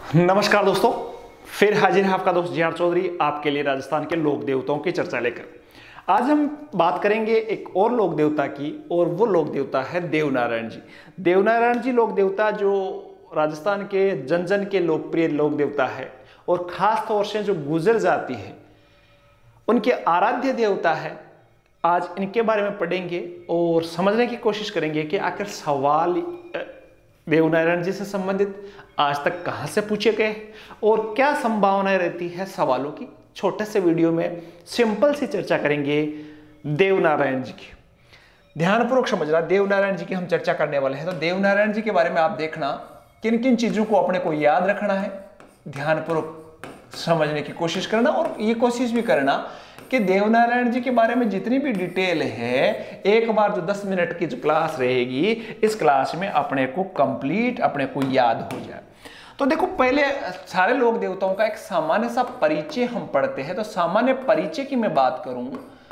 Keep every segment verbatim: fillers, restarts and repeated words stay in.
नमस्कार दोस्तों, फिर हाजिर है आपका दोस्त जी आर चौधरी आपके लिए राजस्थान के लोक देवताओं की चर्चा लेकर। आज हम बात करेंगे एक और लोक देवता की, और वो लोक देवता है देवनारायण जी। देवनारायण जी लोक देवता जो राजस्थान के जन जन के लोकप्रिय लोक देवता है, और खास तौर से जो गुजर जाती है उनके आराध्य देवता है। आज इनके बारे में पढ़ेंगे और समझने की कोशिश करेंगे कि आखिर सवाल देवनारायण जी से संबंधित आज तक कहां से पूछे गए और क्या संभावनाएं रहती है सवालों की। छोटे से वीडियो में सिंपल सी चर्चा करेंगे देवनारायण जी की। ध्यानपूर्वक समझना, देवनारायण जी की हम चर्चा करने वाले हैं। तो देवनारायण जी के बारे में आप देखना किन किन चीजों को अपने को याद रखना है, ध्यानपूर्वक समझने की कोशिश करना, और ये कोशिश भी करना कि देवनारायण जी के बारे में जितनी भी डिटेल है, एक बार जो दस मिनट की जो क्लास रहेगी, इस क्लास में अपने को कंप्लीट अपने को याद हो जाए। तो देखो, पहले सारे लोक देवताओं का एक सामान्य सा परिचय हम पढ़ते हैं। तो सामान्य परिचय की मैं बात करूं,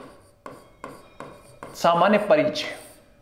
सामान्य परिचय,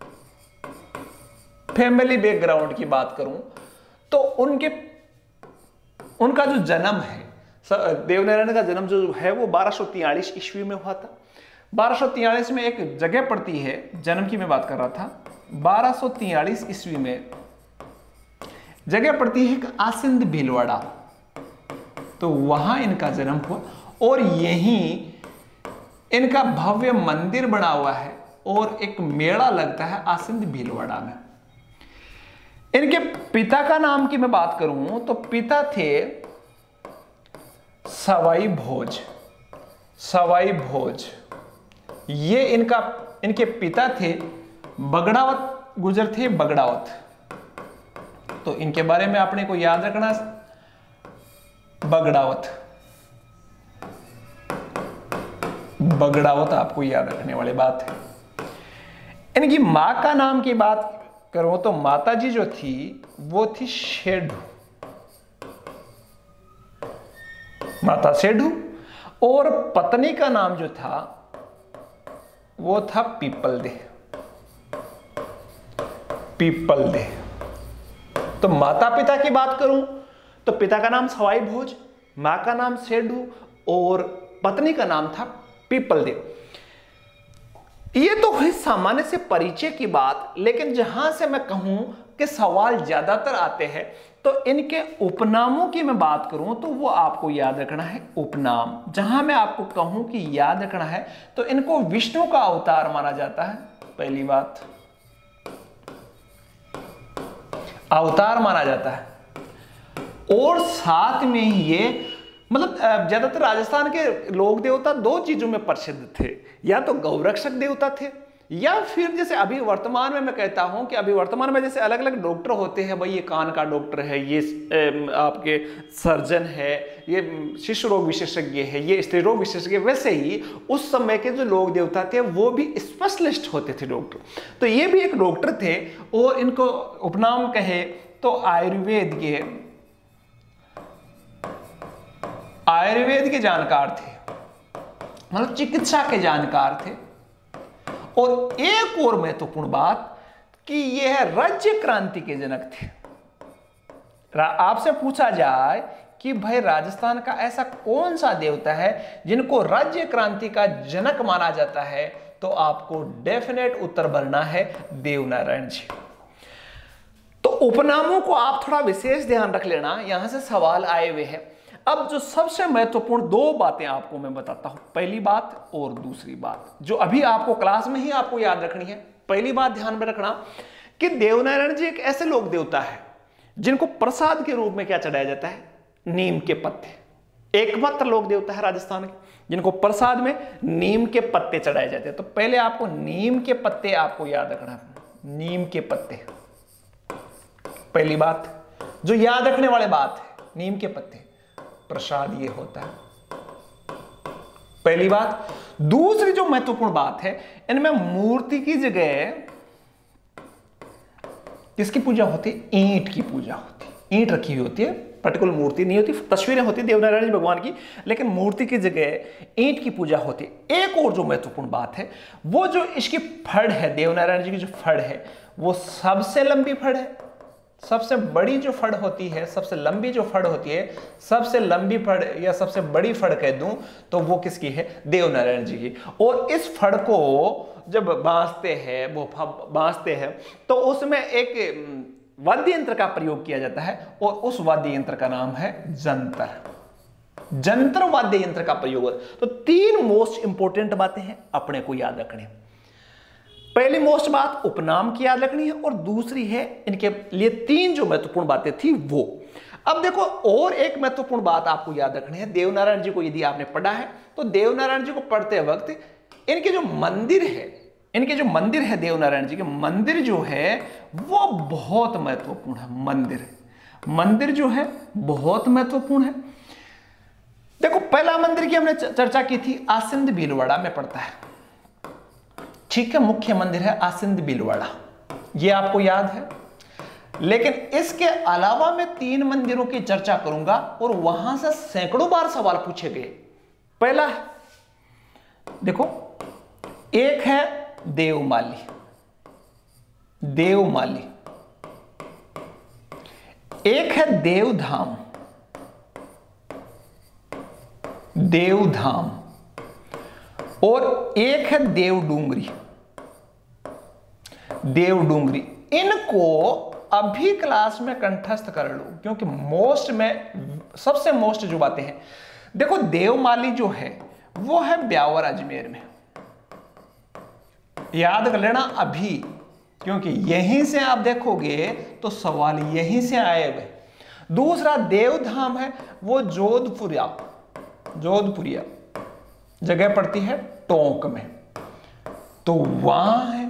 फैमिली बैकग्राउंड की बात करूं, तो उनके उनका जो जन्म है, देवनारायण का जन्म जो है वो बारह सौ तियालीस ईस्वी में हुआ था। बारह सौ तियालीस में एक जगह पड़ती है, जन्म की मैं बात कर रहा था, बारह सौ तियालीस ईस्वी में जगह पड़ती है आसिंद भीलवाड़ा। तो वहां इनका जन्म हुआ, और यहीं इनका भव्य मंदिर बना हुआ है, और एक मेला लगता है आसिंद भीलवाड़ा में। इनके पिता का नाम की मैं बात करूं तो पिता थे सवाई भोज। सवाई भोज ये इनका इनके पिता थे। बगड़ावत गुजर थे, बगड़ावत। तो इनके बारे में आपने को याद रखना, बगड़ावत बगड़ावत आपको याद रखने वाली बात है। इनकी मां का नाम की बात करो तो माता जी जो थी वो थी शेढू, माता शेढू, और पत्नी का नाम जो था वो था पीपल दे, पीपल दे। तो माता पिता की बात करूं तो पिता का नाम सवाई भोज, मां का नाम शेढू, और पत्नी का नाम था पीपल दे। ये तो हुई सामान्य से परिचय की बात, लेकिन जहां से मैं कहूं कि सवाल ज्यादातर आते हैं, तो इनके उपनामों की मैं बात करूं तो वो आपको याद रखना है। उपनाम जहां मैं आपको कहूं कि याद रखना है, तो इनको विष्णु का अवतार माना जाता है। पहली बात, अवतार माना जाता है, और साथ में ही ये मतलब ज्यादातर राजस्थान के लोक देवता दो चीजों में प्रसिद्ध थे, या तो गौरक्षक देवता थे, या फिर जैसे अभी वर्तमान में मैं कहता हूं कि अभी वर्तमान में जैसे अलग अलग डॉक्टर होते हैं, भाई ये कान का डॉक्टर है, ये आपके सर्जन है, ये शिशु रोग विशेषज्ञ है, ये स्त्री रोग विशेषज्ञ। वैसे ही उस समय के जो लोक देवता थे वो भी स्पेशलिस्ट होते थे, डॉक्टर। तो ये भी एक डॉक्टर थे, और इनको उपनाम कहे तो आयुर्वेद के आयुर्वेद के जानकार थे, मतलब चिकित्सा के जानकार थे। और एक और महत्वपूर्ण बात कि यह राज्य क्रांति के जनक थे। आपसे पूछा जाए कि भाई राजस्थान का ऐसा कौन सा देवता है जिनको राज्य क्रांति का जनक माना जाता है, तो आपको डेफिनेट उत्तर भरना है देवनारायण जी। तो उपनामों को आप थोड़ा विशेष ध्यान रख लेना, यहां से सवाल आए हुए हैं। अब जो सबसे महत्वपूर्ण दो बातें आपको मैं बताता हूं, पहली बात और दूसरी बात, जो अभी आपको क्लास में ही आपको याद रखनी है। पहली बात ध्यान में रखना कि देवनारायण जी एक ऐसे लोक देवता है जिनको प्रसाद के रूप में क्या चढ़ाया जाता है, नीम के पत्ते। एकमात्र लोक देवता है राजस्थान के जिनको प्रसाद में नीम के पत्ते चढ़ाए जाते हैं। तो पहले आपको नीम के पत्ते आपको याद रखना, नीम के पत्ते। पहली बात जो याद रखने वाली बात है, नीम के पत्ते प्रसाद ये होता है, पहली बात। दूसरी जो महत्वपूर्ण बात है, इनमें मूर्ति की जगह किसकी पूजा होती है, ईंट की पूजा होती है। ईंट रखी हुई होती है, पर्टिकुलर मूर्ति नहीं होती, तस्वीरें होती देवनारायण जी भगवान की, लेकिन मूर्ति की जगह ईंट की पूजा होती है। एक और जो महत्वपूर्ण बात है, वो जो इसकी फड़ है, देवनारायण जी की जो फड़ है वो सबसे लंबी फड़ है। सबसे बड़ी जो फड़ होती है, सबसे लंबी जो फड़ होती है, सबसे लंबी फड़ या सबसे बड़ी फड़ कह दूं तो वो किसकी है? देवनारायण जी की। और इस फड़ को जब बांसते हैं, वो बांसते हैं तो उसमें एक वाद्य यंत्र का प्रयोग किया जाता है और उस वाद्य यंत्र का नाम है जंतर। जंतर वाद्य यंत्र का प्रयोग। तो तीन मोस्ट इंपोर्टेंट बातें हैं अपने को याद रखनी। पहली मोस्ट बात उपनाम की याद रखनी है और दूसरी है इनके लिए तीन जो महत्वपूर्ण बातें थी वो। अब देखो और एक महत्वपूर्ण बात आपको याद रखनी है। देवनारायण जी को यदि आपने पढ़ा है तो देवनारायण जी को पढ़ते वक्त इनके जो मंदिर है, इनके जो मंदिर है देवनारायण जी के मंदिर जो है वो बहुत महत्वपूर्ण है। मंदिर मंदिर जो है बहुत महत्वपूर्ण है। देखो पहला मंदिर की हमने चर्चा की थी, आसिंद भीलवाड़ा में पड़ता है, ठीक है। मुख्य मंदिर है आसिंद भीलवाड़ा, ये आपको याद है। लेकिन इसके अलावा मैं तीन मंदिरों की चर्चा करूंगा और वहां से सैकड़ों बार सवाल पूछे गए। पहला देखो, एक है देवमाली, देवमाली, एक है देवधाम, देवधाम, और एक है देवडूंगरी, देवडूंगरी। इनको अभी क्लास में कंठस्थ कर लो क्योंकि मोस्ट में सबसे मोस्ट जो बातें हैं। देखो देवमाली जो है वो है ब्यावर अजमेर में, याद कर लेना अभी, क्योंकि यहीं से आप देखोगे तो सवाल यहीं से आएगा। दूसरा देवधाम है वो जोधपुरिया, जोधपुरिया जगह पड़ती है टोंक में, तो वहां है।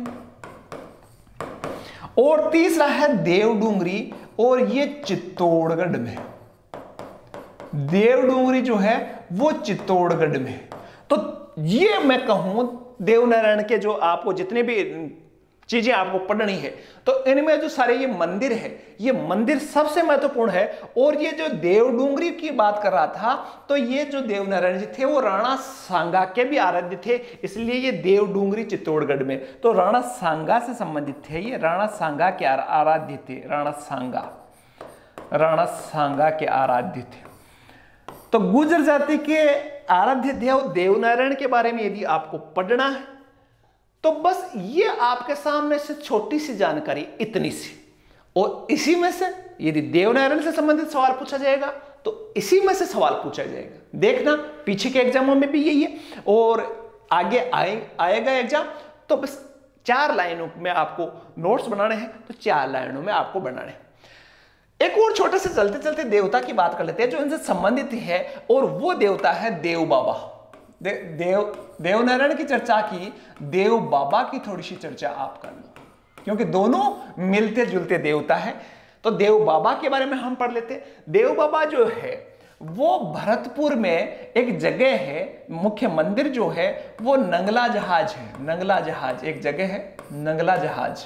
और तीसरा है देवडूंगरी और ये चित्तौड़गढ़ में, देवडूंगरी जो है वो चित्तौड़गढ़ में। तो ये मैं कहूं देवनारायण के जो आपको जितने भी चीजें आपको पढ़नी है तो इनमें जो सारे ये मंदिर है, ये मंदिर सबसे महत्वपूर्ण है। और ये जो देवडूंगरी की बात कर रहा था तो ये जो देवनारायण जी थे वो राणा सांगा के भी आराध्य थे, इसलिए ये देवडूंगरी चित्तौड़गढ़ में, तो राणा सांगा से संबंधित थे। ये राणा सांगा के आराध्य थे, राणा सांगा, राणा सांगा के आराध्य थे। तो गुर्जर जाति के आराध्य देव देवनारायण के बारे में यदि आपको पढ़ना है तो बस ये आपके सामने से छोटी सी जानकारी इतनी सी, और इसी में से यदि देवनारायण से संबंधित सवाल पूछा जाएगा तो इसी में से सवाल पूछा जाएगा। देखना पीछे के एग्जामों में भी यही है और आगे आए आएगा एग्जाम, तो बस चार लाइनों में आपको नोट्स बनाने हैं तो चार लाइनों में आपको बनाने हैं। एक और छोटे से चलते चलते देवता की बात कर लेते हैं जो इनसे संबंधित है, और वो देवता है देव बाबा। दे, देव देवनारायण की चर्चा की, देव बाबा की थोड़ी सी चर्चा आप कर लो क्योंकि दोनों मिलते जुलते देवता है। तो देव बाबा के बारे में हम पढ़ लेते हैं। देव बाबा जो है वो भरतपुर में एक जगह है, मुख्य मंदिर जो है वो नंगला जहाज है। नंगला जहाज एक जगह है, नंगला जहाज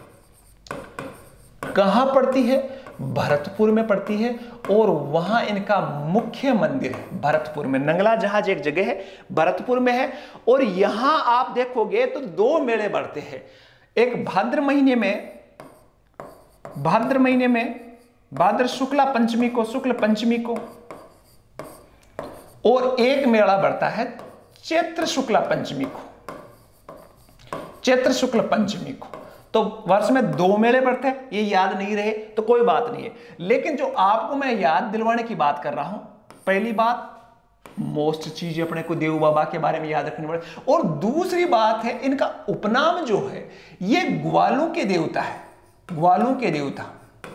कहां पड़ती है? भरतपुर में पड़ती है और वहां इनका मुख्य मंदिर है भरतपुर में। नंगला जहाज एक जगह है, भरतपुर में है। और यहां आप देखोगे तो दो मेले बढ़ते हैं, एक भाद्र महीने में, भाद्र महीने में भाद्र शुक्ला पंचमी को, शुक्ल पंचमी को, और एक मेला बढ़ता है चैत्र शुक्ला पंचमी को, चैत्र शुक्ल पंचमी को। तो वर्ष में दो मेले पड़ते हैं, ये याद नहीं रहे तो कोई बात नहीं है, लेकिन जो आपको मैं याद दिलवाने की बात कर रहा हूं, पहली बात मोस्ट चीज अपने को देव बाबा के बारे में याद रखनी पड़े, और दूसरी बात है इनका उपनाम जो है ये ग्वालों के देवता है, ग्वालों के देवता।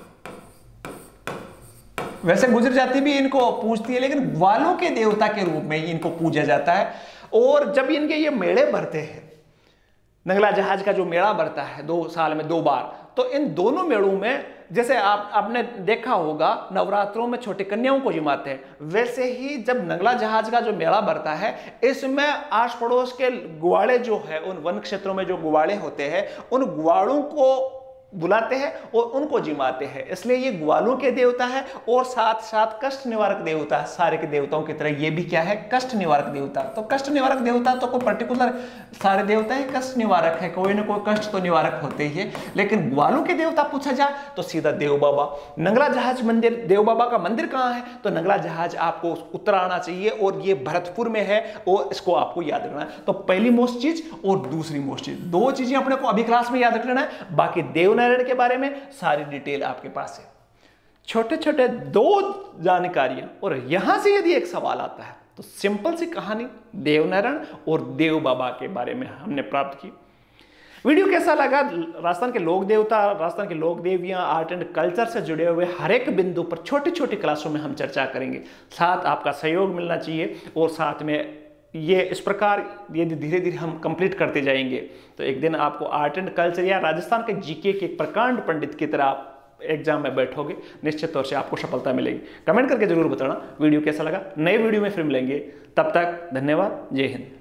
वैसे गुजर जाति भी इनको पूजती है लेकिन ग्वालों के देवता के रूप में इनको पूजा जाता है। और जब इनके ये मेले भरते हैं, नंगला जहाज का जो मेला बढ़ता है दो साल में दो बार, तो इन दोनों मेलों में जैसे आप आपने देखा होगा नवरात्रों में छोटी कन्याओं को जिमाते हैं, वैसे ही जब नंगला जहाज का जो मेला बढ़ता है इसमें आस पड़ोस के ग्वाड़े जो है, उन वन क्षेत्रों में जो ग्वाड़े होते हैं उन ग्वाड़ों को बुलाते हैं और उनको जिमाते हैं, इसलिए ये ग्वालों के देवता है और साथ साथ कष्ट निवारक देवता है। सारे के देवताओं की तरह ये भी क्या है, कष्ट निवारक देवता। तो कष्ट निवारक देवता तो कोई पर्टिकुलर सारे देवता ही कष्ट निवारक है, कोई ना कोई कष्ट तो निवारक होते ही है। लेकिन ग्वालों के देवता पूछा जाए तो सीधा देव बाबा। नंगला जहाज मंदिर, देव बाबा का मंदिर कहाँ है, तो नंगला जहाज आपको उत्तर आना चाहिए और ये भरतपुर में है और इसको आपको याद रखना है। तो पहली मोस्ट चीज और दूसरी मोस्ट चीज, दो चीजें अपने को अभी क्लास में याद रख लेना है, बाकी देव नारायण के बारे में सारी डिटेल आपके पास है। छोटे छोटे दो जानकारियां, और यहां से यदि एक सवाल आता है तो सिंपल सी कहानी देव नारायण और देव बाबा के बारे में हमने प्राप्त की। वीडियो कैसा लगा? राजस्थान के लोक देवता, राजस्थान के लोक देवियां, आर्ट एंड कल्चर से जुड़े हुए हर एक बिंदु पर छोटी छोटी क्लासों में हम चर्चा करेंगे। साथ आपका सहयोग मिलना चाहिए और साथ में ये इस प्रकार यदि धीरे धीरे हम कंप्लीट करते जाएंगे तो एक दिन आपको आर्ट एंड कल्चर या राजस्थान के जीके के एक प्रकांड पंडित की तरह आप एग्जाम में बैठोगे, निश्चित तौर से आपको सफलता मिलेगी। कमेंट करके जरूर बताना वीडियो कैसा लगा। नए वीडियो में फिर मिलेंगे, तब तक धन्यवाद, जय हिंद।